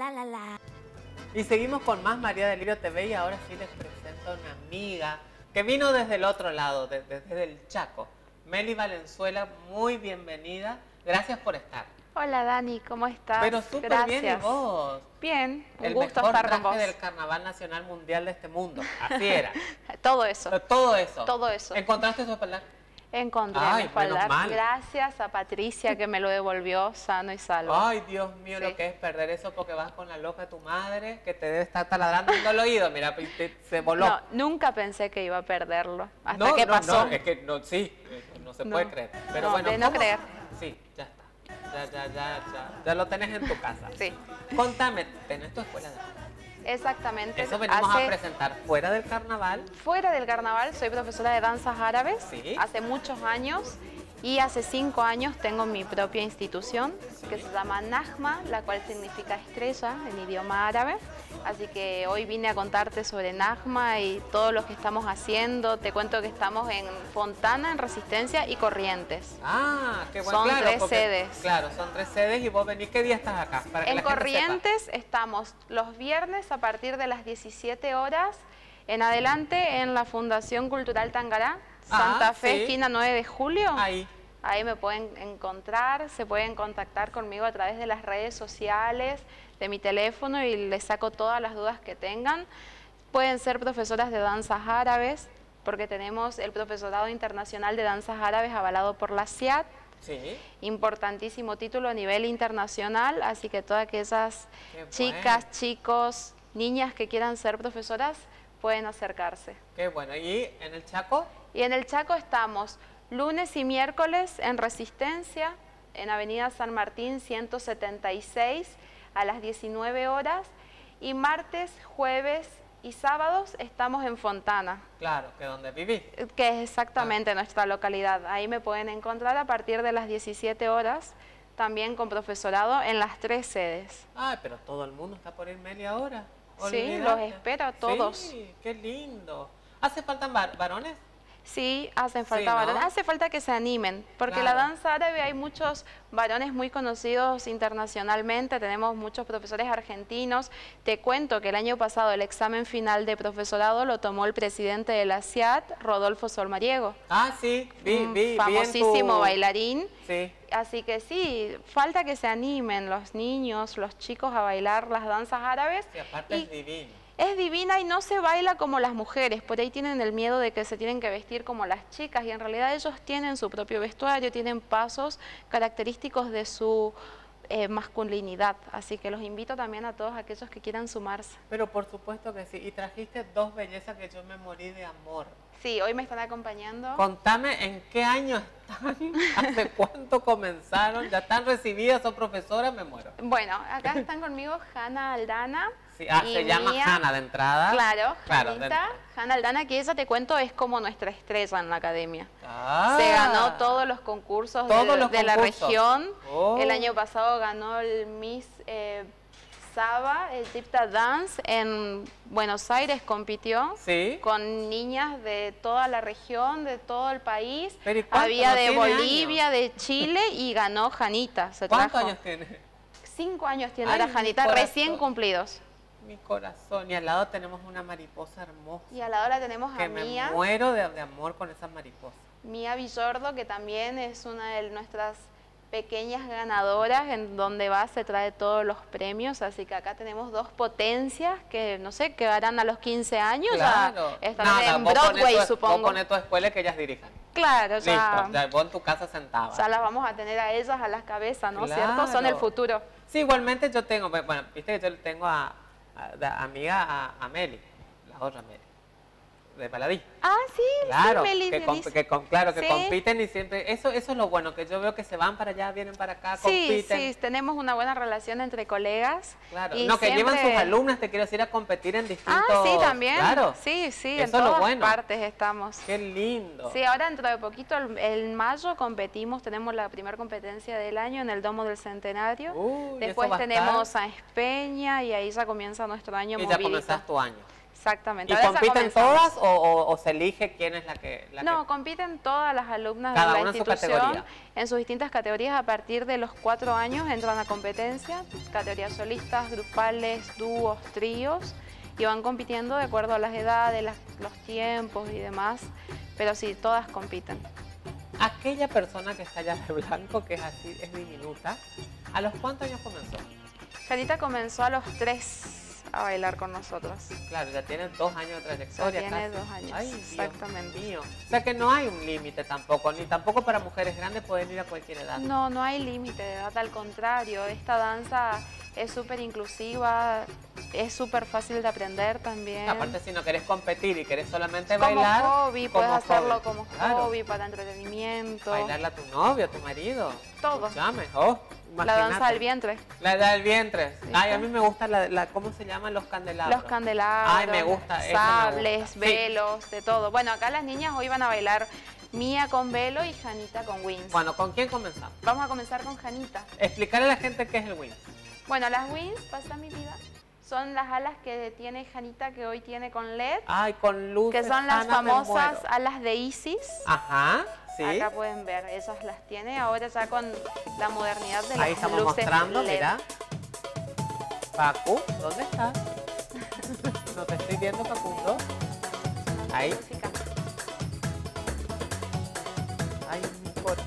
la la la. Y seguimos con más María de Lirio TV y ahora sí les presento a una amiga que vino desde el otro lado, desde el Chaco. Meli Valenzuela, muy bienvenida. Gracias por estar. Hola Dani, ¿cómo estás? Pero súper bien, ¿y vos? Bien, un El gusto mejor estar con traje vos. del Carnaval Nacional Mundial de este mundo, así era. Todo eso. Todo eso. Todo eso. ¿Encontraste su espaldar? Encontré Ay, mi espaldar. menos mal. Gracias a Patricia que me lo devolvió sano y salvo. Ay, Dios mío, Sí. lo que es perder eso porque vas con la loca de tu madre que te debe estar taladrando en el oído. Mira, se voló. No, nunca pensé que iba a perderlo. Hasta No, que no, pasó. no, es que no, sí, no se No. puede creer. Pero No, bueno, de no ¿cómo? creer. Sí, ya está. Ya lo tenés en tu casa. Sí. Contame, ¿tenés tu escuela de danza? Exactamente. Eso venimos a presentar fuera del carnaval. Fuera del carnaval soy profesora de danzas árabes Sí. hace muchos años y hace 5 años tengo mi propia institución que se llama Najma, la cual significa estrella en idioma árabe. Así que hoy vine a contarte sobre Najma y todo lo que estamos haciendo. Te cuento que estamos en Fontana, en Resistencia y Corrientes. Ah, qué bueno. Son Claro, 3 porque- sedes. Claro, son 3 sedes y vos venís, ¿qué día estás acá? Para que En la gente Corrientes estamos los viernes a partir de las 17 horas en adelante en la Fundación Cultural Tangará, Santa Fe, sí. esquina 9 de julio. sepa. Ahí. Ahí me pueden encontrar, se pueden contactar conmigo a través de las redes sociales, de mi teléfono y les saco todas las dudas que tengan. Pueden ser profesoras de danzas árabes, porque tenemos el Profesorado Internacional de Danzas Árabes avalado por la CIAT. Sí. Importantísimo título a nivel internacional, así que todas aquellas Qué chicas, bueno. chicos, niñas que quieran ser profesoras pueden acercarse. Qué bueno. ¿Y en el Chaco? Y en el Chaco estamos lunes y miércoles en Resistencia, en Avenida San Martín 176 a las 19 horas, y martes, jueves y sábados estamos en Fontana, Claro, que donde vivís. que es exactamente nuestra localidad. Ahí me pueden encontrar a partir de las 17 horas, también con profesorado en las 3 sedes. Ay, pero todo el mundo está por ir Meli ahora. Sí, Olvídate. los espero a todos. Sí, qué lindo. ¿Hace falta varones? Sí, hacen falta Sí, ¿no? varones, hace falta que se animen, porque la Claro. danza árabe hay muchos varones muy conocidos internacionalmente, tenemos muchos profesores argentinos. Te cuento que el año pasado el examen final de profesorado lo tomó el presidente de la CIAT, Rodolfo Solmariego, Ah, sí, vi famosísimo en tu... bailarín. Sí. Así que sí, falta que se animen los niños, los chicos a bailar las danzas árabes. Sí, aparte Y es divino. es divina y no se baila como las mujeres, por ahí tienen el miedo de que se tienen que vestir como las chicas y en realidad ellos tienen su propio vestuario, tienen pasos característicos de su masculinidad, así que los invito también a todos aquellos que quieran sumarse. Pero por supuesto que sí. Y trajiste dos bellezas que yo me morí de amor. Sí, hoy me están acompañando. Contame en qué año están, hace cuánto comenzaron, ya están recibidas, son profesoras, me muero. Bueno, acá están conmigo Hanna Aldana. Sí, y se llama Mía. Hanna de entrada. Claro, Claro, Hanita, Hanna Aldana, que ella te cuento es como nuestra estrella en la academia. Ah, Se ganó todos los concursos Todos los de la concursos. región. Oh. El año pasado ganó el Miss Saba, Egypta Dance, en Buenos Aires compitió. Sí. Con niñas de toda la región, de todo el país. Pero ¿y cuánto? Había ¿No de tiene Bolivia, de Chile y ganó Janita. Se ¿Cuántos trajo. años tiene? 5 años tiene Ay, la mi Janita, corazón. recién cumplidos. Mi corazón. Y al lado tenemos una mariposa hermosa. Y a la hora tenemos Que a me Mía. muero de amor con esas mariposas. Mía Villordo, que también es una de nuestras pequeñas ganadoras, en donde va se trae todos los premios, así que acá tenemos dos potencias que, no sé, que harán a los 15 años, Claro. ya estarán en vos Broadway, ponés supongo. Vos ponés tu escuela y que ellas dirijan. Claro, Listo, ya, ya vos en tu casa sentada. ya las vamos a tener a ellas a las cabezas, ¿no es Claro. cierto? Son el futuro. Sí, igualmente yo tengo, bueno, viste que yo tengo de amiga a Meli, la otra Meli, de Paladí. Ah, sí, Claro, sí, Meli, que, Denise. claro, que Sí. compiten y siempre, eso es lo bueno, que yo veo que se van para allá, vienen para acá, Sí, compiten. sí, tenemos una buena relación entre colegas. Claro, y no, que llevan siempre- sus alumnas, te quiero decir, a competir en distintos... Ah, sí, también. Claro, Sí, sí, eso en es lo todas bueno. partes estamos. Qué lindo. Sí, ahora dentro de poquito, en mayo competimos, tenemos la primera competencia del año en el Domo del Centenario. Uy, Después eso va a tenemos estar. a Espeña y ahí ya comienza nuestro año Y ya movidito. comenzás tu año. Exactamente. ¿Y Ahora ya compiten comenzamos. todas o se elige quién es la que...? No, compiten todas las alumnas Cada de la una en su institución categoría. en sus distintas categorías. A partir de los 4 años entran a competencia, categorías solistas, grupales, dúos, tríos, y van compitiendo de acuerdo a las edades, los tiempos y demás, pero sí, todas compiten. Aquella persona que está allá de blanco, que es así, es diminuta, ¿a los cuántos años comenzó? Janita comenzó a los 3 a bailar con nosotros. Claro, ya tiene 2 años de trayectoria. Ya tiene casi. 2 años, Ay, exactamente. Dios mío. O sea que no hay un límite tampoco, ni tampoco para mujeres grandes pueden ir a cualquier edad. No, no hay límite de edad, al contrario, esta danza es súper inclusiva, es súper fácil de aprender también. Aparte, si no querés competir y querés solamente como bailar... hobby, puedes como hacerlo hobby. como Claro. hobby, para entretenimiento. Bailarle a tu novio, a tu marido. Todo. Escuchame, oh, La imagínate. danza del vientre. La del vientre. ¿Viste? Ay, a mí me gusta ¿cómo se llaman? Los candelabros. Los candelabros, Ay, me gusta, eso me sables, gusta. Sí. velos, de todo. Bueno, acá las niñas hoy van a bailar Mía con velo y Janita con wings. Bueno, ¿con quién comenzamos? Vamos a comenzar con Janita. Explicarle a la gente qué es el wing. Bueno, las wings, pasa mi vida, son las alas que tiene Janita, que hoy tiene con LED, Ay, con luces. que son las Ana, me famosas muero. alas de Isis. Ajá, sí. Acá pueden ver, esas las tiene ahora ya con la modernidad de las Ahí estamos luces mostrando, LED. mira. Pacu, ¿dónde estás? No te estoy viendo, Facundo. Ahí. Música. Ay, mi corazón.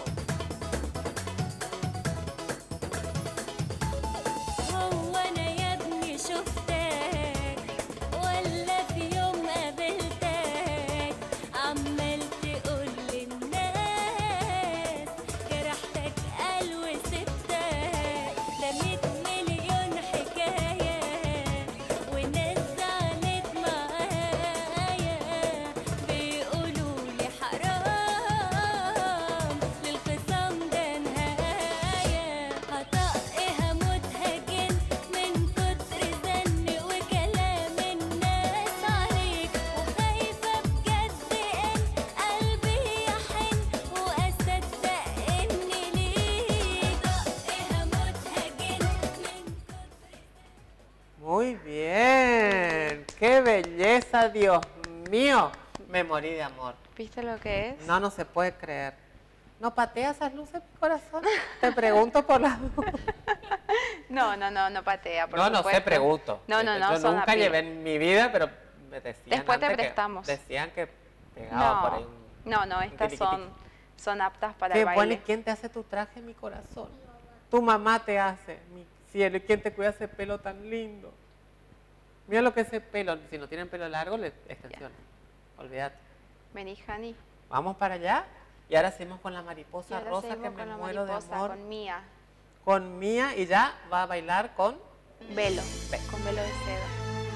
هو أنا يا ابني شفتك ولا في يوم قابلتك عمال تقول للناس جرحتك قال وسبتك ده 100 مليون حكاية وناس زعلت معايا بيقولوا لي حرام للخصام ده نهاية هطق هموت هجن من كتر زن وكلام الناس عليك وخايفة بجد إن قلبي يحن وأصدق إني ليك هطق هموت هجن من كتر Muy bien. ¡Qué belleza, Dios mío! Me morí de amor. ¿Viste lo que es? No, no se puede creer. ¿No patea esas luces, mi corazón? Te pregunto por las dudas. No patea, por No, no sé, supuesto. pregunto. No, Yo son nunca a pie. llevé en mi vida, pero me decían Después te antes que- prestamos. decían que pegaba por ahí un... No, estas son aptas para Qué el bueno, ¿y baile. quién te hace tu traje, mi corazón? Tu mamá te hace, mi cielo. ¿Y quién te cuida ese pelo tan lindo? Mira lo que es ese pelo. Si no tienen pelo largo, le extensiones. Olvídate. Vení, Jani. Vamos para allá. Y ahora seguimos con la Y mariposa ahora rosa, que seguimos me con la muero de mariposa, amor. con Mía. Con Mía, y ya va a bailar con... Velo, con velo de seda.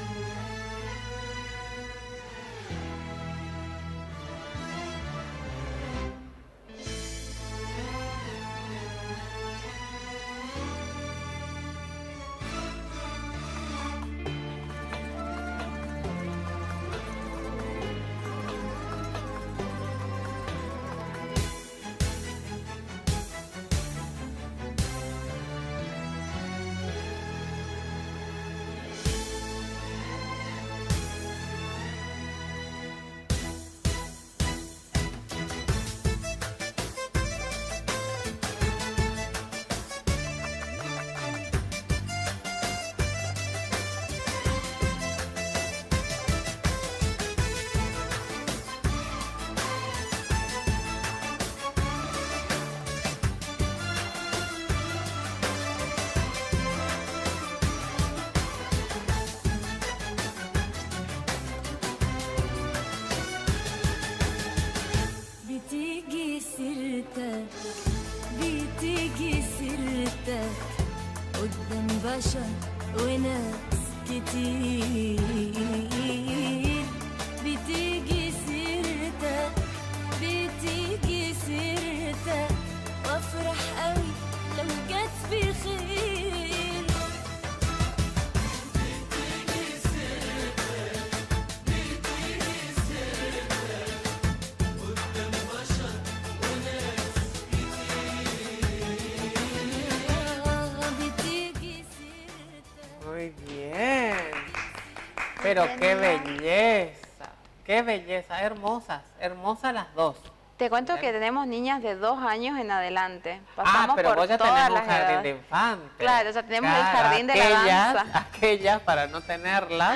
بتيجي سيرتك بتيجي سيرتك قدام بشر وناس كتير بتيجي سيرتك بتيجي سيرتك وافرح قوي لو جت بخير بتيجي سيرتك Muy bien. Pero qué Genial. belleza, hermosas, hermosas las dos. Te cuento que tenemos niñas de 2 años en adelante. Pasamos Pero por vos ya todas tenés un las jardín edades. de infantes. Claro, ya tenemos el jardín de la danza. Aquellas, para no tenerlas,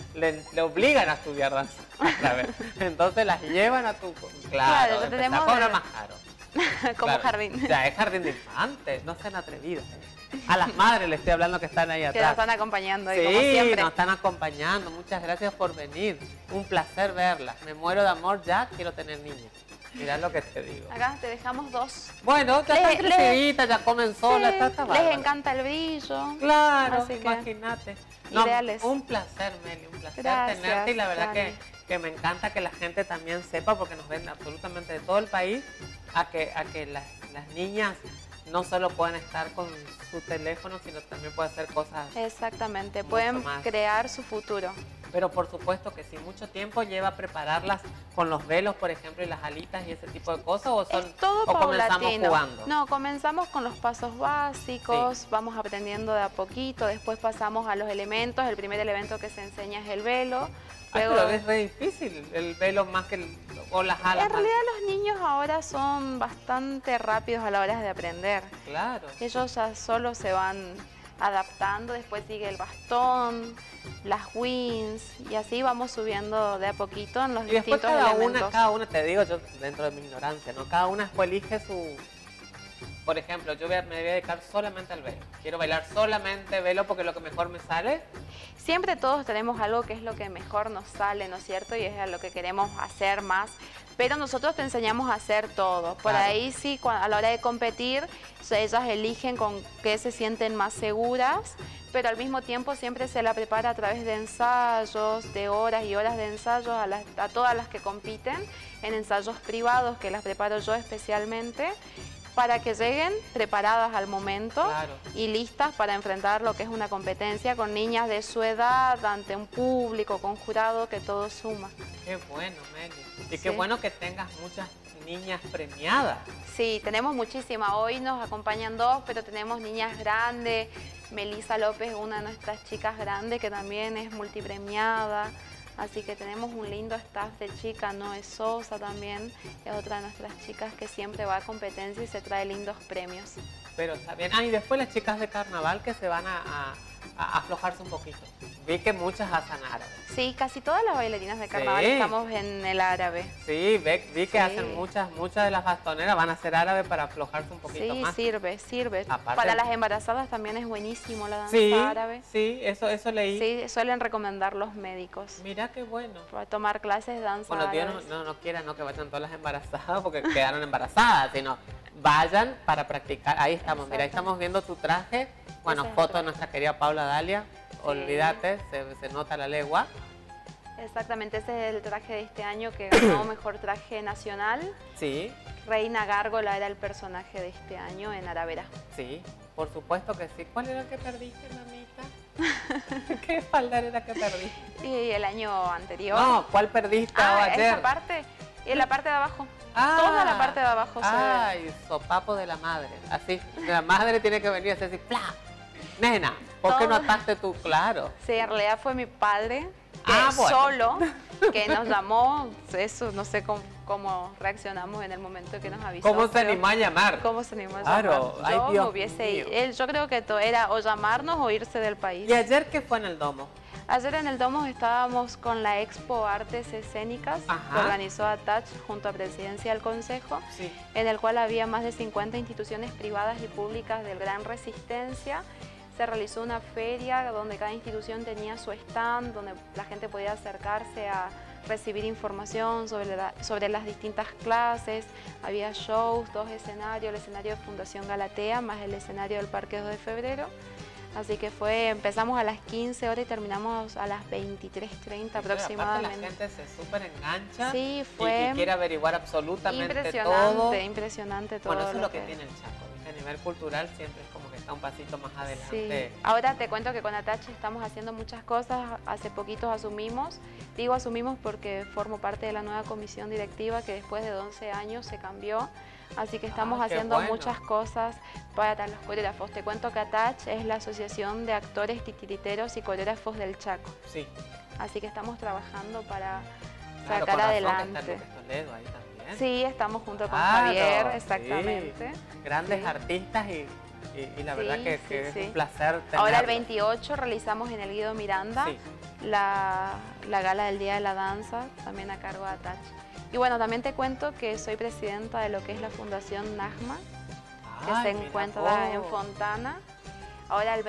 le obligan a estudiar danza. ¿Sabes? Entonces las llevan a tu... Claro, ya tenemos cobra el- más caro. Como Claro, jardín. Ya es jardín de infantes, no sean atrevidas. A las madres les estoy hablando que están ahí Que nos atrás. están acompañando y Sí, como siempre. nos están acompañando. Muchas gracias por venir. Un placer verlas. Me muero de amor ya, quiero tener niños. Mirá lo que te digo. Acá te dejamos 2. Bueno, ya están creciditas, ya comen solas, está les bárbaro. encanta el brillo. Claro, Así que, imagínate. ideales. Un placer, Meli, un placer Gracias, tenerte y la verdad Dani. que me encanta que la gente también sepa, porque nos ven absolutamente de todo el país, a que las niñas no solo pueden estar con su teléfono, sino también pueden hacer cosas. Exactamente, Mucho pueden más. crear su futuro. Pero por supuesto que sí, mucho tiempo lleva prepararlas con los velos, por ejemplo, y las alitas y ese tipo de cosas, o son Es todo o comenzamos paulatino. jugando. No, comenzamos con los pasos básicos, vamos aprendiendo de a poquito, después pasamos a los elementos. El primer elemento que se enseña es el velo. Ay, Luego, pero es re difícil el velo más que o las alas. en realidad los niños ahora son bastante rápidos a la hora de aprender. Claro. Ellos ya solo se van adaptando, después sigue el bastón, las wings y así vamos subiendo de a poquito en los Y después distintos elementos. cada una, te digo yo dentro de mi ignorancia, ¿no? Cada una después elige su... Por ejemplo, me voy a dedicar solamente al velo. Quiero bailar solamente velo porque es lo que mejor me sale. Siempre todos tenemos algo que es lo que mejor nos sale, ¿no es cierto? Y es a lo que queremos hacer más. Pero nosotros te enseñamos a hacer todo. Por Claro. ahí sí, a la hora de competir, ellas eligen con qué se sienten más seguras, pero al mismo tiempo siempre se la prepara a través de ensayos, de horas y horas de ensayos a todas las que compiten, en ensayos privados que las preparo yo especialmente, para que lleguen preparadas al momento Claro. y listas para enfrentar lo que es una competencia con niñas de su edad, ante un público, con jurado, que todo suma. Qué bueno, Meli. Y Sí. qué bueno que tengas muchas niñas premiadas. Sí, tenemos muchísimas. Hoy nos acompañan 2, pero tenemos niñas grandes. Melisa López, una de nuestras chicas grandes, que también es multipremiada. Así que tenemos un lindo staff de chicas. Noé Sosa también es otra de nuestras chicas que siempre va a competencia y se trae lindos premios. Pero está bien. Ah, y después las chicas de carnaval que se van a aflojarse un poquito. Vi que muchas hacen árabe. Sí, casi todas las bailarinas de carnaval Sí. estamos en el árabe. Sí, vi que Sí. hacen muchas de las bastoneras van a hacer árabe para aflojarse un poquito Sí, más. sirve. Aparte- Para las embarazadas también es buenísimo la danza Sí, árabe. sí, eso leí. Sí, suelen recomendar los médicos Mira qué bueno. para tomar clases de danza Bueno, Dios árabes. no quiera que vayan todas las embarazadas porque quedaron embarazadas, sino vayan para practicar. Ahí estamos, mira, ahí Exacto. estamos viendo tu traje. Bueno, Ese es el foto de traje. nuestra querida Paula Dalia. Olvídate, se nota la legua. Exactamente, ese es el traje de este año que ganó mejor traje nacional. Sí, Reina Gárgola era el personaje de este año en Aravera. sí, por supuesto que sí. ¿Cuál era el que perdiste, mamita? ¿Qué espaldar era que perdiste? Y el año anterior. No, ¿cuál perdiste ayer? esa parte. Y en la parte de abajo. Ah, Toda la parte de abajo se ve. Ay, sopapo de la madre. Así, la madre tiene que venir a hacer así, ¡plá! Nena, ¿por qué no Todo. ataste tú? Claro. Sí, en realidad fue mi padre, que Bueno. solo, que nos llamó. Eso, no sé cómo reaccionamos en el momento que nos avisó. ¿Cómo se pero- animó a llamar? ¿Cómo se animó a Claro, llamar? ay, Yo Dios me hubiese mío. ido. Yo creo que era o llamarnos o irse del país. ¿Y ayer qué fue en el domo? Ayer en el Domo estábamos con la Expo Artes Escénicas Ajá. que organizó ATACH junto a Presidencia del Consejo, Sí. en el cual había más de 50 instituciones privadas y públicas del Gran Resistencia. Se realizó una feria donde cada institución tenía su stand, donde la gente podía acercarse a recibir información sobre las distintas clases. Había shows, 2 escenarios, el escenario de Fundación Galatea más el escenario del Parque 2 de Febrero. Así que empezamos a las 15 horas y terminamos a las 23:30 Aparte aproximadamente. la gente se súper engancha Sí, y fue quiere averiguar absolutamente impresionante, todo. impresionante todo. Bueno, eso es lo que tiene el Chaco, ¿viste? A nivel cultural siempre es como que está un pasito más adelante. Sí. Ahora te cuento que con Atache estamos haciendo muchas cosas. Hace poquitos asumimos, digo asumimos porque formo parte de la nueva comisión directiva que después de 11 años se cambió. Así que estamos Ah, qué haciendo bueno. muchas cosas para los coreógrafos. Te cuento que ATACH es la Asociación de Actores Titiriteros y Coreógrafos del Chaco. Sí. Así que estamos trabajando para Claro, sacar con razón que adelante. está Lucas Toledo ahí también. Sí, estamos junto con Claro, Javier, sí. exactamente. Grandes Sí. artistas y la verdad Sí, que, sí, que sí. es un placer tenerlos. Ahora el 28 realizamos en el Guido Miranda Sí. la gala del Día de la Danza, también a cargo de Atachi. Y bueno, también te cuento que soy presidenta de lo que es la Fundación Najma, que Ay, se mira encuentra en vos. Fontana. Ahora el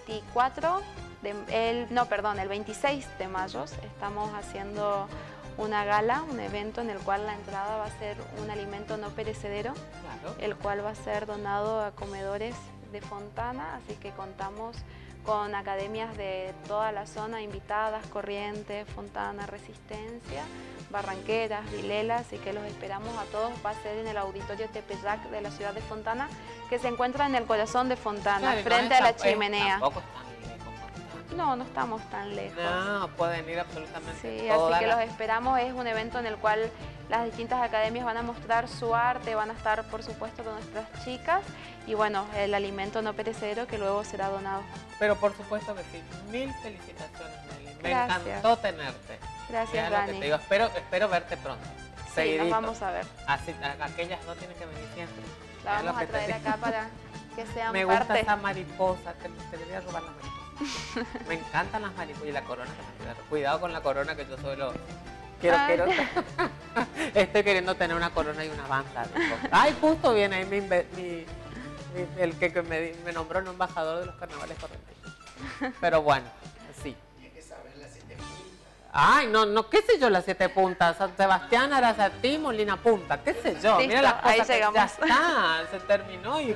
26 de mayo estamos haciendo una gala, un evento en el cual la entrada va a ser un alimento no perecedero, Claro. el cual va a ser donado a comedores de Fontana, así que contamos con academias de toda la zona invitadas, Corrientes, Fontana, Resistencia, Barranqueras, Vilela, así que los esperamos a todos. Va a ser en el Auditorio Tepeyac de la ciudad de Fontana, que se encuentra en el corazón de Fontana, Claro, y no frente es a la tan- chimenea. Tampoco es tan lejos, Fontana. No, no estamos tan lejos. No, pueden ir absolutamente Sí, todas así que las- los esperamos. Es un evento en el cual las distintas academias van a mostrar su arte, van a estar, por supuesto, con nuestras chicas y bueno, el alimento no perecedero que luego será donado. Pero por supuesto que sí. Mil felicitaciones, Meli. Me Gracias. encantó tenerte. Gracias, Mira lo que Dani. te digo. Espero verte pronto. Sí, nos Seguidito. vamos a ver. Así, aquellas dos tienen que venir siempre. La Mira lo vamos que a te traer digo. acá para que sean Me gusta parte. esa mariposa, te le voy a robar la mariposa. Me encantan las mariposas y la corona que me queda. Cuidado con la corona que yo solo quiero. Ay. Estoy queriendo tener una corona y una banda. Loco. Ay, justo viene ahí el que me nombró el embajador de los carnavales correntinos. Pero bueno, sí. Ay, no, qué sé yo, las 7 puntas. San Sebastián, Arasatí, Molina Punta, qué sé yo. Mira Listo, las cosas ahí que ya llegamos. está, se terminó y...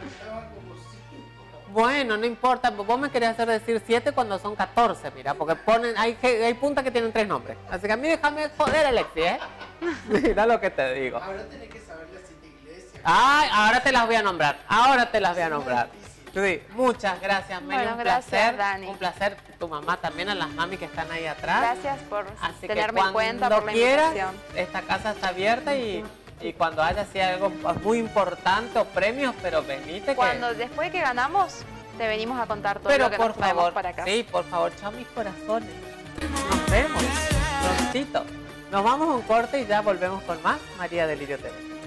Bueno, no importa, vos me querías hacer decir 7 cuando son 14, mira, porque ponen, hay puntas que tienen 3 nombres. Así que a mí déjame joder, Alexi, ¿eh? Mira lo que te digo. Ahora tenés que saber las 7 iglesias. Ay, ahora te las voy a nombrar, Sí, muchas gracias, Meli, Bueno, un gracias, placer, Dani. un placer, tu mamá también, a las mami que están ahí atrás. Gracias por Así tenerme que en cuenta, cuando por la quieras, invitación. esta casa está abierta y cuando haya así algo muy importante o premios, pero venite Cuando después que ganamos, te venimos a contar todo pero lo que por nos traemos favor, para acá. sí, por favor, chao mis corazones. Nos vemos prontito. Nos vamos a un corte y ya volvemos con más María Delirio TV.